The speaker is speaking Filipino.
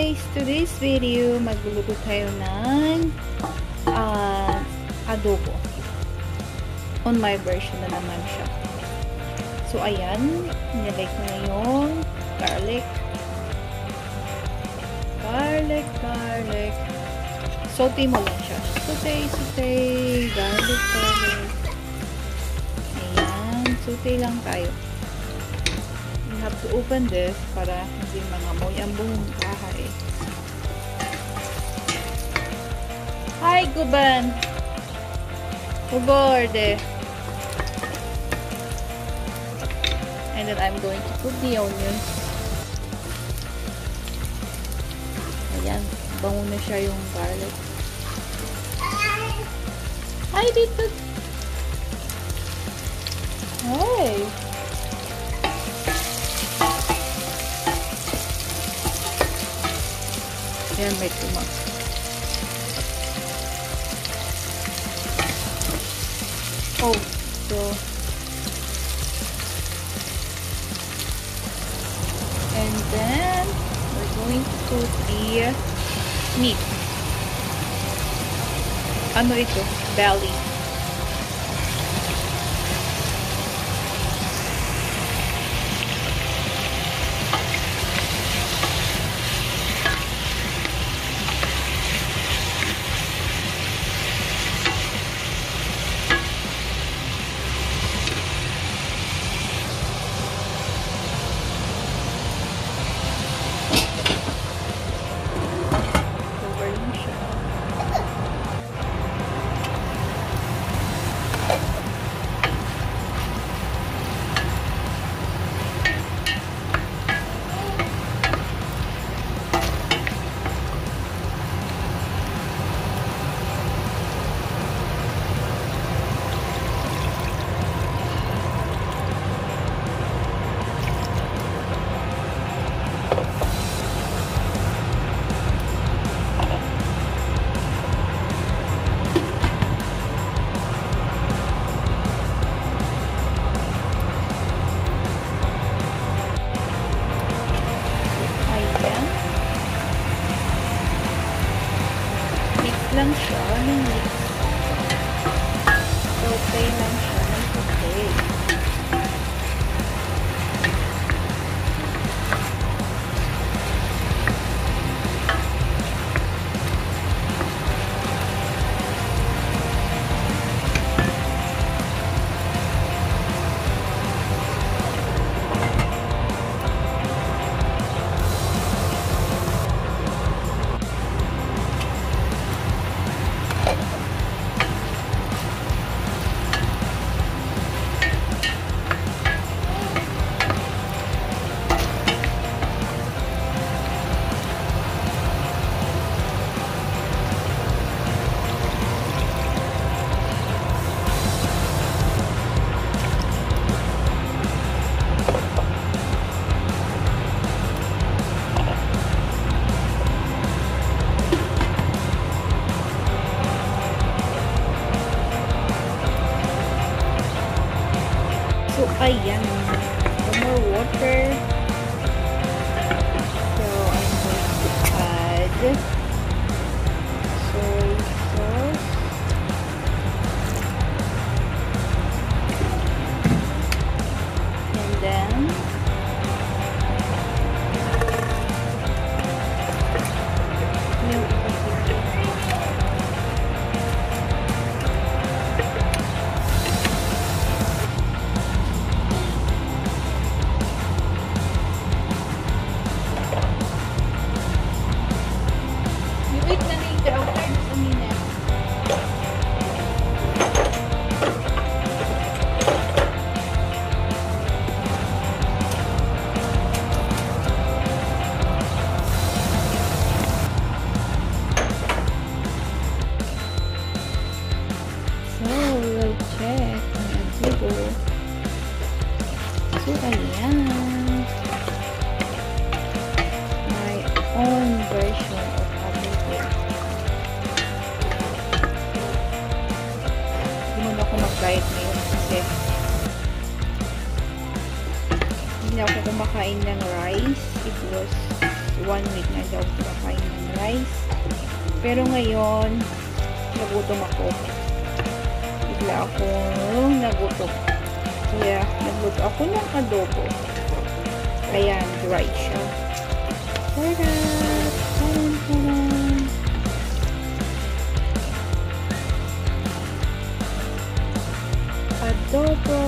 guys! Today's video, magluluto tayo ng adobo. On my version na naman siya. So, ayan. Nilagay ko na yung garlic. Garlic. Saute mo lang siya. Saute. Garlic. Ayan. Saute lang tayo. You have to open this para hindi mangamoy ang buong bahay. Hi, Guban! Ugorde! And then I'm going to put the onions. Ayan. Bango na siya yung garlic. Hi, dito! Hi! Ayan, may tumak. Oh, so and then we're going to put the meat. Ano ito? Belly. Lang siya ng mix. Saute lang siya ng saute. So, ayan. Some more water. So, I'm going to add soy sauce. And then, milk. Wait na later, I'll turn this a minute. So, we'll check ang adobo. So, ayan. My own version of adobo. Hindi mo na ako mag-diet ngayon kasi hindi ako kumakain ng rice. It was so 1 week na daw kumakain ng rice. Pero ngayon, nagutom ako. Bigla akong nagutom. Kaya, nagluto ako ng adobo. Ayan, dry siya. Taran! Taran, taran! Adobo!